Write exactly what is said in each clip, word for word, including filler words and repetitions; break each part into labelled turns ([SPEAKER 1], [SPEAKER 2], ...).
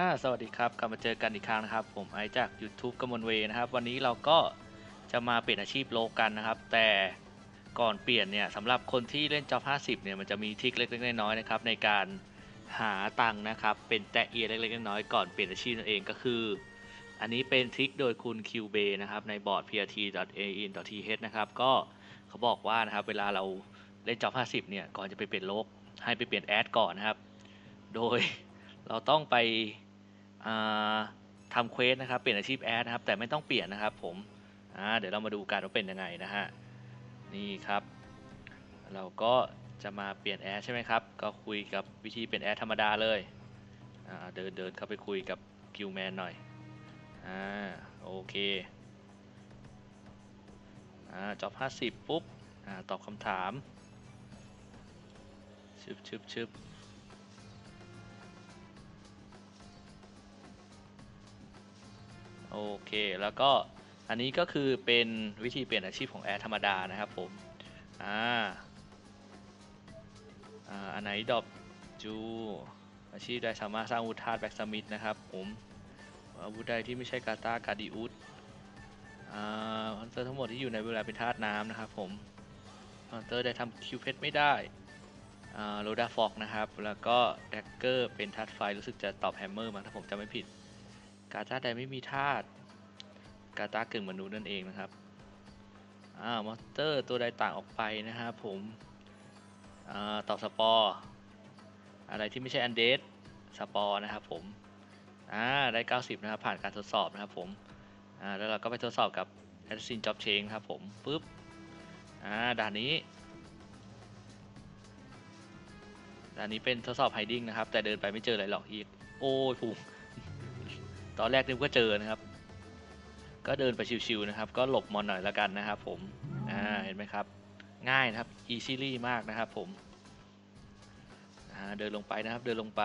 [SPEAKER 1] อ่าสวัสดีครับกลับมาเจอกันอีกครั้งนะครับผมไอซ์จาก YouTube กมลเวย์นะครับวันนี้เราก็จะมาเปลี่ยนอาชีพโลกันนะครับแต่ก่อนเปลี่ยนเนี่ยสำหรับคนที่เล่นจ็อบห้าสิบเนี่ยมันจะมีทริคเล็กๆน้อยๆนะครับในการหาตังค์นะครับเป็นแตะเอียเล็กๆน้อยๆก่อนเปลี่ยนอาชีพนั่นเองก็คืออันนี้เป็นทริคโดยคุณคิวเบนะครับในบอร์ด พี อาร์ ที ดอท เอ อิน ดอท ที เอช นะครับก็เขาบอกว่านะครับเวลาเราเล่นจ็อบห้าสิบเนี่ยก่อนจะไปเปลี่ยนโลกให้ไปเปลี่ยนแอดก่อนนะครับโดยเราต้องไป ทำเควสนะครับเปลี่ยนอาชีพแอดนะครับแต่ไม่ต้องเปลี่ยนนะครับผมเดี๋ยวเรามาดูกันว่าเป็นยังไงนะฮะนี่ครับเราก็จะมาเปลี่ยนแอดใช่ไหมครับก็คุยกับวิธีเปลี่ยนแอดธรรมดาเลยเดินเดินเข้าไปคุยกับกิลแมนหน่อยอ่าโอเคอ่าจ็อบห้าสิบปุ๊บอ่าตอบคำถามชึบชึบชึบโอเคแล้วก็อันนี้ก็คือเป็นวิธีเปลี่ยนอาชีพของแอดธรรมดานะครับผมอ่าอ่าอันไหนดรอปจูอาชีพใดสามารถสร้างอาวุธธาตุแบ็กสมิธนะครับผมอาวุธใดที่ไม่ใช่กาตาการดิอุสอ่าฮันเตอร์ทั้งหมดที่อยู่ในเวลาเป็นธาตุน้ำนะครับผมฮันเตอร์ได้ทำคิวเพชรไม่ได้อ่าโรดาฟอกนะครับแล้วก็แดกเกอร์เป็นธาตุไฟรู้สึกจะตอบแฮมเมอร์มั้งถ้าผมจำไม่ผิดกาตาใดไม่มีธาตุกาตากึ่งมนุษย์นั่นเองนะครับอ่ามอนสเตอร์ตัวใดต่างออกไปนะครับผมอ่าตอบสปอร์อะไรที่ไม่ใช่อันเดดสปอร์นะครับผมอ่าได้เก้าสิบนะครับผ่านการทดสอบนะครับผมอ่าแล้วเราก็ไปทดสอบกับ Assassin Job Change ครับผมปึ๊บอ่าด่านนี้ด่านนี้เป็นทดสอบ Hiding นะครับแต่เดินไปไม่เจออะไรหรอกอีกโอ้ยผูกตอนแรกนึกว่าเจอนะครับก็เดินไปชิวๆนะครับก็หลบมอนหน่อยแล้วกันนะครับผมอ่าเห็นไหมครับง่ายนะครับ easily มากนะครับผมอ่าเดินลงไปนะครับเดินลงไป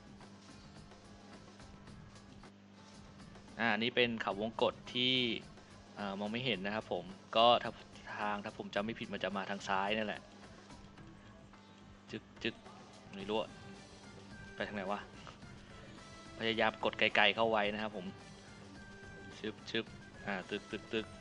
[SPEAKER 1] อ่านี่เป็นเขาวงกตที่มองไม่เห็นนะครับผมก็ถ้าทางถ้าผมจำไม่ผิดมันจะมาทางซ้ายนั่นแหละจึกจึกไม่รู้ไปทางไหนวะพยายามกดไกลๆเข้าไว้นะครับผมชึบชึบอ่าตึกตึกตึก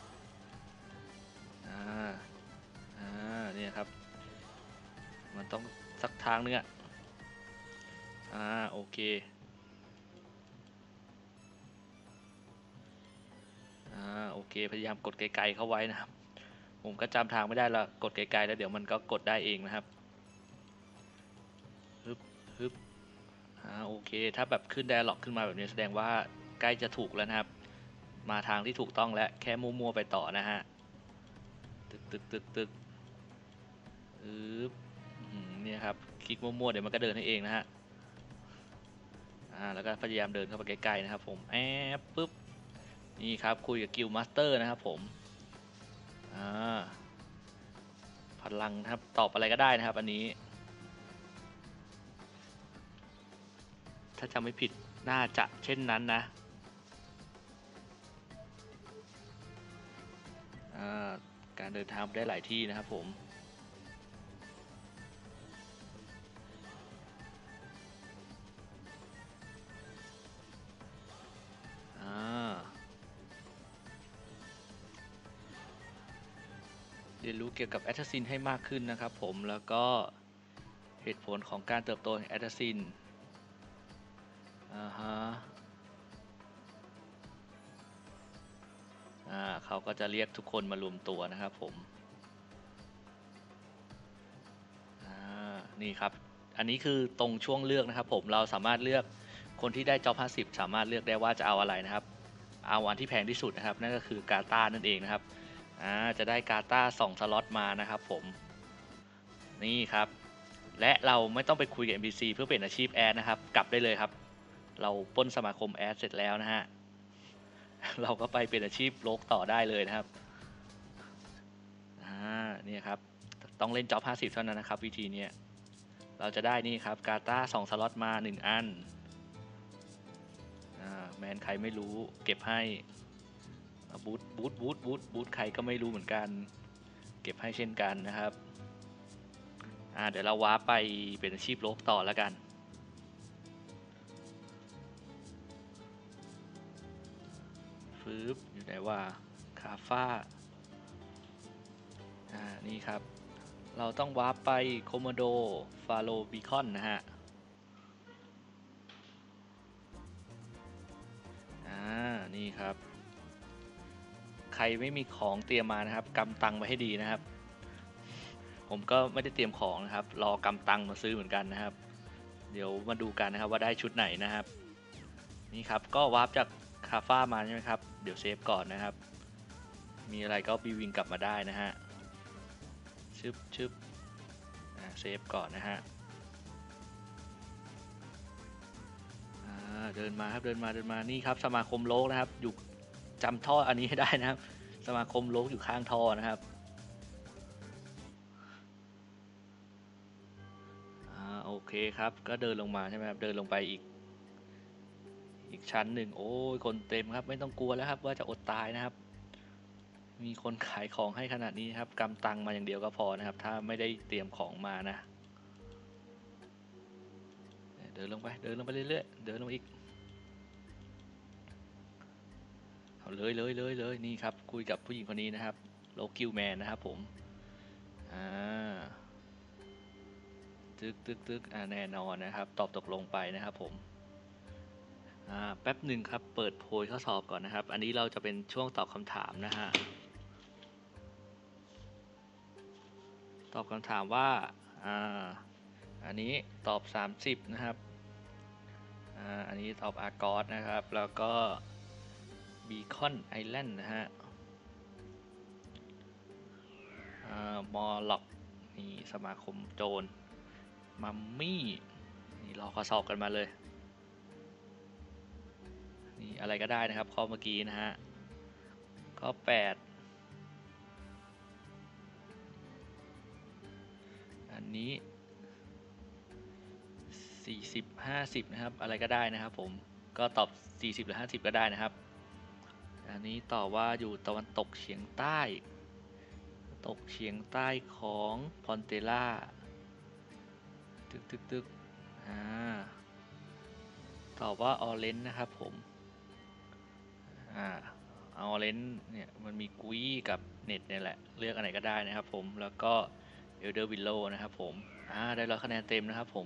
[SPEAKER 1] อ่าอ่าเนี่ยครับมันต้องสักทางนึงอ่ะอ่าโอเคอ่าโอเคพยายามกดไกลๆเข้าไว้นะครับผมก็จำทางไม่ได้ละกดไกลๆแล้วเดี๋ยวมันก็กดได้เองนะครับฮึบฮึบอ่าโอเคถ้าแบบขึ้นไดอะล็อกขึ้นมาแบบนี้แสดงว่าใกล้จะถูกแล้วนะครับมาทางที่ถูกต้องแล้วแค่มั่วๆไปต่อนะฮะตึกตึกตึกตึกอืบเนี่ยครับคลิกมั่วๆเดี๋ยวมันก็เดินให้เองนะฮะอ่าแล้วก็พยายามเดินเข้าไปใกล้ๆนะครับผมแอบปึ๊บนี่ครับคุยกับกิลมาสเตอร์นะครับผมอ่าพลังนะครับตอบอะไรก็ได้นะครับอันนี้ถ้าจำไม่ผิดน่าจะเช่นนั้นนะอ่าการเดินทางได้หลายที่นะครับผมอ่าเรียนรู้เกี่ยวกับแอสซัสซินให้มากขึ้นนะครับผมแล้วก็เหตุผลของการเติบโตของแอสซัสซินอ่าฮะอ่าเขาก็จะเรียกทุกคนมารวมตัวนะครับผมอ่านี่ครับอันนี้คือตรงช่วงเลือกนะครับผมเราสามารถเลือกคนที่ได้จ็อบห้าสิบสามารถเลือกได้ว่าจะเอาอะไรนะครับเอาอันที่แพงที่สุดนะครับนั่นก็คือกาตานั่นเองนะครับอ่าจะได้กาตาสองสล็อตมานะครับผมนี่ครับและเราไม่ต้องไปคุยกับ เอ็น พี ซี เพื่อเปลี่ยนอาชีพแอดนะครับกลับได้เลยครับเราปล้นสมาคมแอดเสร็จแล้วนะฮะเราก็ไปเป็นอาชีพโลกต่อได้เลยนะครับอ่านี่ครับต้องเล่นจ็อบห้าสิบเท่านั้นนะครับวิธีนี้เราจะได้นี่ครับกาตาสองสล็อตมาหนึ่งอันอ่าแมนใครไม่รู้เก็บให้บูทบูทบูทบูทบูทใครก็ไม่รู้เหมือนกันเก็บให้เช่นกันนะครับอ่าเดี๋ยวเราว้าไปเป็นอาชีพโลกต่อแล้วกันฟืบอยู่ไหนว่าคาฟ้าอ่านี่ครับเราต้องวาร์ปไปโคโมโดฟาโลบีคอนนะฮะอ่านี่ครับใครไม่มีของเตรียมมานะครับกำตังไว้ให้ดีนะครับผมก็ไม่ได้เตรียมของนะครับรอกำตังมาซื้อเหมือนกันนะครับเดี๋ยวมาดูกันนะครับว่าได้ชุดไหนนะครับนี่ครับก็วาร์ปจากคาฟ้ามาใช่ไหมครับเดี๋ยวเซฟก่อนนะครับมีอะไรก็บีวิงกลับมาได้นะฮะชึบชึบอ่าเซฟก่อนนะฮะอ่าเดินมาครับเดินมาเดินมานี่ครับสมาคมโลกนะครับอยู่จำท่ออันนี้ให้ได้นะครับสมาคมโลกอยู่ข้างท่อนะครับอ่าโอเคครับก็เดินลงมาใช่ไหมครับเดินลงไปอีกอีกชั้นหนึ่งโอ้ยคนเต็มครับไม่ต้องกลัวแล้วครับว่าจะอดตายนะครับมีคนขายของให้ขนาดนี้ครับกำตังมาอย่างเดียวก็พอนะครับถ้าไม่ได้เตรียมของมานะเดินลงไปเดินลงไปเรื่อยๆเดินลงอีกเอาเลยเลยเลยเลยนี่ครับคุยกับผู้หญิงคนนี้นะครับโลคิวแมนนะครับผมอ่าตึกตึกตึกอ่าแน่นอนนะครับตอบตกลงไปนะครับผมอ่าแป๊บหนึ่งครับเปิดโพยข้อสอบก่อนนะครับอันนี้เราจะเป็นช่วงตอบคำถามนะฮะตอบคำถามว่าอ่าอันนี้ตอบสามสิบนะครับอ่าอันนี้ตอบอากอสนะครับแล้วก็บีคอนไอแลนด์นะฮะอ่ามอลล็อกนี่สมาคมโจรมัมมี่นี่รอข้อสอบกันมาเลยนี่อะไรก็ได้นะครับข้อเมื่อกี้นะฮะข้อแปดอันนี้สี่สิบห้าสิบนะครับอะไรก็ได้นะครับผมก็ตอบสี่สิบหรือห้าสิบก็ได้นะครับอันนี้ตอบว่าอยู่ตะวันตกเฉียงใต้ตกเฉียงใต้ของพอนเตล่าตึกตึกตึกอ่าตอบว่าออเรนจ์นะครับผมอ่าออเรนจ์เนี่ยมันมีกุยกับเน็ตเนี่ยแหละเลือกอันไหนก็ได้นะครับผมแล้วก็เอลเดอร์วิลโลนะครับผมอ่าได้ร้อยคะแนนเต็มนะครับผม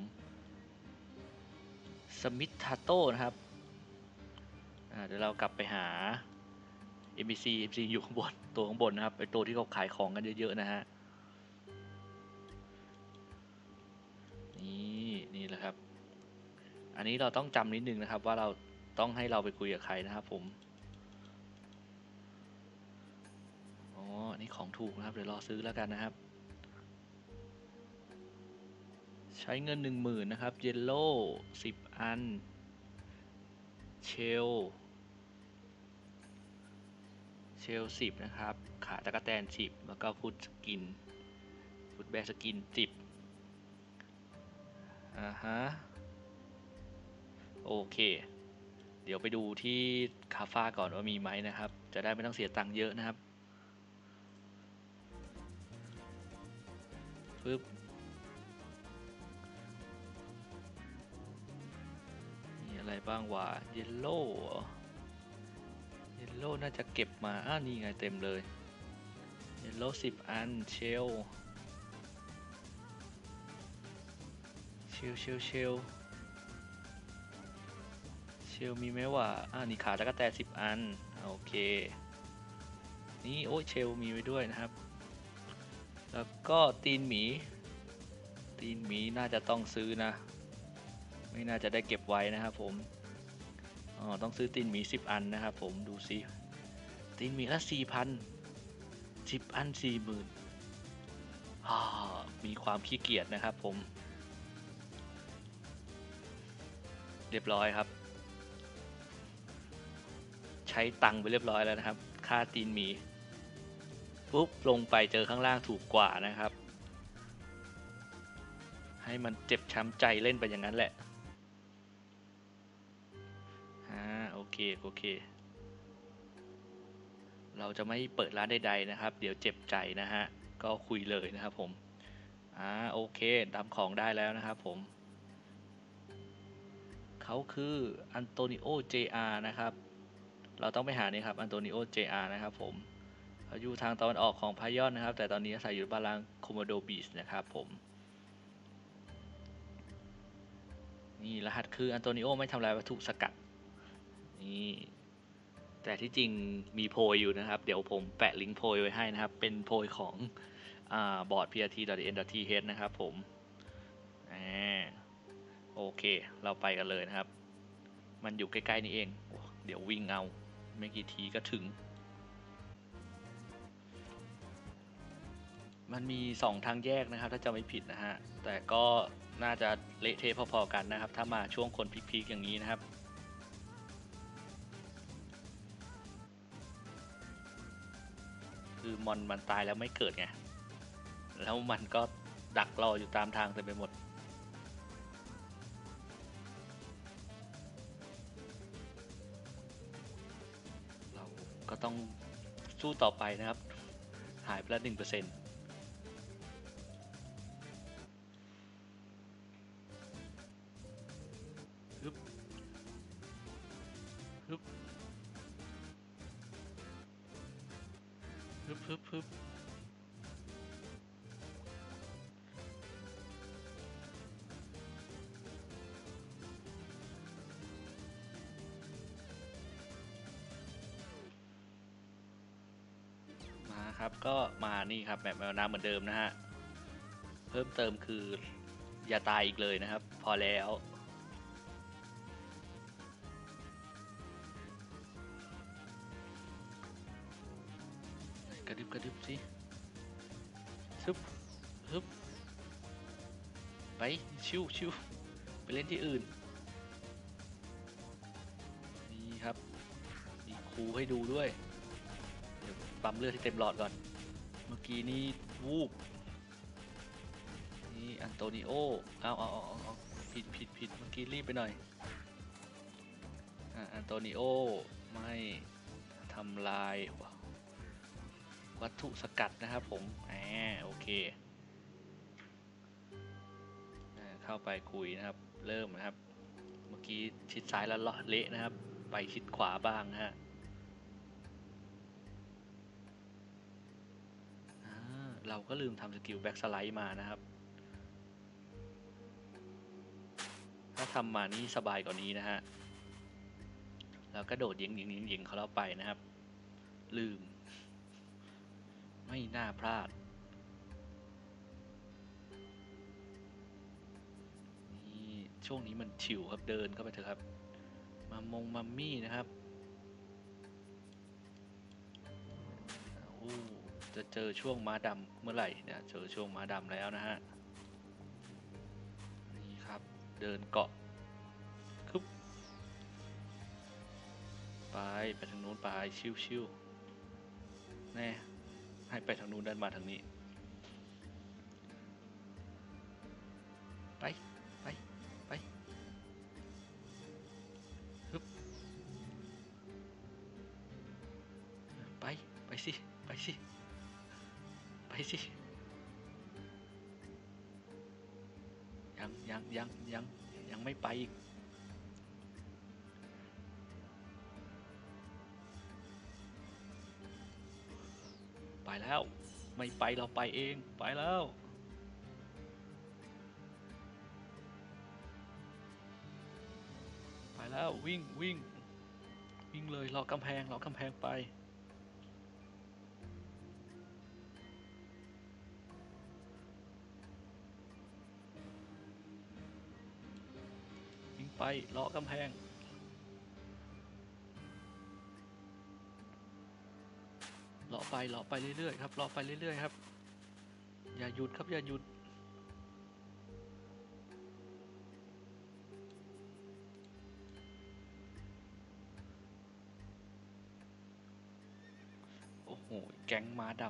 [SPEAKER 1] สมิธทาโต้นะครับอ่าเดี๋ยวเรากลับไปหา เอ็ม บี ซี เอ็ม บี ซี อยู่ข้างบนตัวข้างบนนะครับไอตัวที่เขาขายของกันเยอะๆนะฮะนี่นี่แหละครับอันนี้เราต้องจำนิดนึงนะครับว่าเราต้องให้เราไปคุยกับใครนะครับผมอ๋ออันนี้ของถูกนะครับเดี๋ยวรอซื้อแล้วกันนะครับใช้เงินหนึ่งหมื่นนะครับเยลโล่สิบอันเชลเชลสิบนะครับขาตะกะแตนสิบแล้วก็ฟุตสกินฟุตแบสกินสิบอ่าฮะโอเคเดี๋ยวไปดูที่คาฟ้าก่อนว่ามีไหมนะครับจะได้ไม่ต้องเสียตังค์เยอะนะครับปึ๊บมีอะไรบ้างวะเยลโล่เยลโล่น่าจะเก็บมาอ้านี่ไงเต็มเลยเยลโล่สิบอันเชลเชลเชลเชลเชลมีไหมวะอ่านี่ขาตะกะแตนสิบอันโอเคนี่โอ้ยเชลมีไว้ด้วยนะครับแล้วก็ตีนหมีตีนหมีน่าจะต้องซื้อนะไม่น่าจะได้เก็บไว้นะครับผมอ๋อต้องซื้อตีนหมีสิบอันนะครับผมดูซิตีนหมีละสี่พันสิบอันสี่หมื่นอ่ามีความขี้เกียจนะครับผมเรียบร้อยครับใช้ตังค์ไปเรียบร้อยแล้วนะครับค่าตีนหมีปุ๊บลงไปเจอข้างล่างถูกกว่านะครับให้มันเจ็บช้ำใจเล่นไปอย่างนั้นแหละอ่าโอเคโอเคเราจะไม่เปิดร้านใดๆนะครับเดี๋ยวเจ็บใจนะฮะก็คุยเลยนะครับผมอ่าโอเคทำของได้แล้วนะครับผมเขาคืออันโตนิโอ เจ อาร์ นะครับเราต้องไปหานี่ครับอันโตนิโอ เจ อาร์ นะครับผมเขาอยู่ทางตะวันออกของพายอนนะครับแต่ตอนนี้อาศัยอยู่บาลางโคโมโดบีชนะครับผมนี่รหัสคืออันโตนิโอไม่ทำลายวัตถุสกัดนี่แต่ที่จริงมีโพยอยู่นะครับเดี๋ยวผมแปะลิงก์โพยไว้ให้นะครับเป็นโพยของอ่าบอร์ด พี อาร์ ที ดอท เอ็น ดอท ที เอช นะครับผมอ่าโอเคเราไปกันเลยนะครับมันอยู่ใกล้ๆนี่เองเดี๋ยววิ่งเอาไม่กี่ทีก็ถึงมันมีสองทางแยกนะครับถ้าจะไม่ผิดนะฮะแต่ก็น่าจะเละเทะพอๆกันนะครับถ้ามาช่วงคนพีคๆอย่างนี้นะครับคือมอนมันตายแล้วไม่เกิดไงแล้วมันก็ดักรออยู่ตามทางเต็มไปหมดเราก็ต้องสู้ต่อไปนะครับหายไปแล้วหนึ่งเปอร์เซ็นต์ฮึบฮึบฮึบฮึบฮึบมาครับก็มานี่ครับแบบแมวน้ำเหมือนเดิมนะฮะเพิ่มเติมคืออย่าตายอีกเลยนะครับพอแล้วกระดึบกระดึบสิฮึบฮึบไปชิวชิวไปเล่นที่อื่นนี่ครับมีครูให้ดูด้วยเดี๋ยวปั๊มเลือดให้เต็มหลอดก่อนเมื่อกี้นี้วูบนี่อันโตนิโอเอาเอาเอาเอาผิดผิดผิดเมื่อกี้รีบไปหน่อยอ่าอันโตนิโอไม่ทำลายวัตถุสกัดนะครับผมแหมโอเคเข้าไปคุยนะครับเริ่มนะครับเมื่อกี้ชิดซ้ายแล้วเละนะครับไปชิดขวาบ้างนะฮะเราก็ลืมทำสกิลแบ็กสไลด์มานะครับถ้าทำมานี่สบายกว่านี้นะฮะแล้วก็โดดยิงยิงยิงยิงเขาเราไปนะครับลืมไม่น่าพลาดนี่ช่วงนี้มันชิวครับเดินเข้าไปเถอะครับมามงมัมมี่นะครับโอ้จะเจอช่วงม้าดำเมื่อไหร่เนี่ยเจอช่วงม้าดำแล้วนะฮะนี่ครับเดินเกาะคึบไปไปทางนู้นไปชิวๆแน่ให้ไปทางนู้นเดินมาทางนี้ไปไปไปฮึบไปไปสิไปสิไปสิยังยังยังยังยังไม่ไปอีกไปแล้วไม่ไปเราไปเองไปแล้วไปแล้ววิ่งวิ่งวิ่งเลยรอกำแพงรอกำแพงไปวิ่งไปรอกำแพงเลาะไปเลาะไปเรื่อยๆครับเลาะไปเรื่อยๆครับอย่าหยุดครับอย่าหยุดโอ้โหแก๊งม้าดำ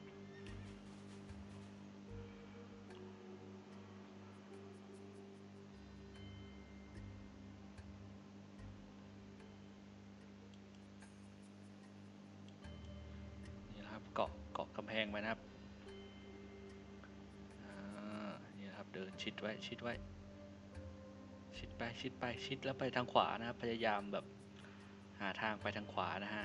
[SPEAKER 1] นี่นะครับเกาะเกาะกำแพงไปนะครับอ่านี่นะครับเดินชิดไว้ชิดไว้ชิดไปชิดไปชิดแล้วไปทางขวานะครับพยายามแบบหาทางไปทางขวานะฮะ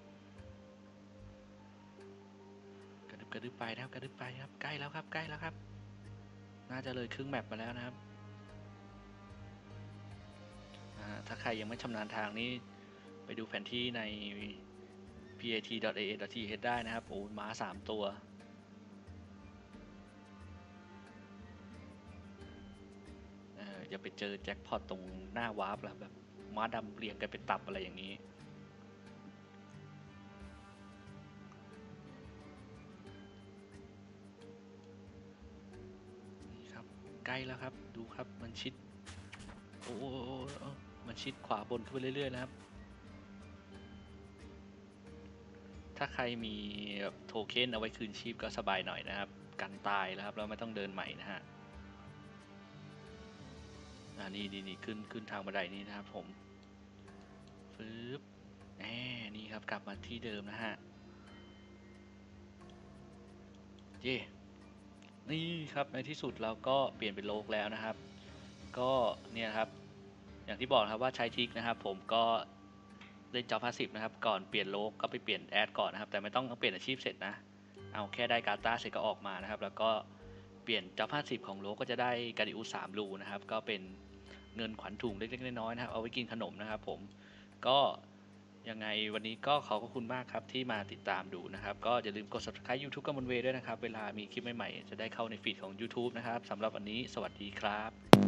[SPEAKER 1] กระดึบกระดึบไปนะครับกระดึบไปครับใกล้แล้วครับใกล้แล้วครับน่าจะเลยครึ่งแมปมาแล้วนะครับถ้าใครยังไม่ชำนาญทางนี้ไปดูแผนที่ใน พี เอ ที ดอท เอ เอ ดอท ที เอช ได้นะครับโอ้ม้าสามตัวเอ่ออย่าไปเจอแจ็คพอตตรงหน้าวาร์ปแล้วแบบม้าดำเรียงกันเป็นตับอะไรอย่างนี้นี่ครับใกล้แล้วครับดูครับมันชิดโอ้มันชิดขวาบนขึ้นไปเรื่อยๆนะครับถ้าใครมีโทเค็นเอาไว้คืนชีพก็สบายหน่อยนะครับกันตายแล้วครับแล้วไม่ต้องเดินใหม่นะฮะอ่านี่นี่นี่ขึ้นขึ้นทางบันไดนี้นะครับผมฟึบแหมนี่ครับกลับมาที่เดิมนะฮะเย่นี่ครับในที่สุดเราก็เปลี่ยนเป็นโลกแล้วนะครับก็เนี่ยครับอย่างที่บอกครับว่าใช้ทริคนะครับผมก็เล่นจ็อบพาสซีฟนะครับก่อนเปลี่ยนโลกก็ไปเปลี่ยนแอดก่อนนะครับแต่ไม่ต้องเปลี่ยนอาชีพเสร็จนะเอาแค่ได้การ์ต้าเสร็จก็ออกมานะครับแล้วก็เปลี่ยนจ็อบพาสซีฟของโลกก็จะได้การดิอุสสามรูนะครับก็เป็นเงินขวัญถุงเล็กๆน้อยๆนะครับเอาไว้กินขนมนะครับผมก็ยังไงวันนี้ก็ขอบคุณมากครับที่มาติดตามดูนะครับก็อย่าลืมกด ซับสไครบ์ ยูทูบ กับมนเวย์ด้วยนะครับเวลามีคลิปใหม่ๆจะได้เข้าในฟีดของ ยูทูบ นะครับสำหรับวันนี้สวัสดีครับ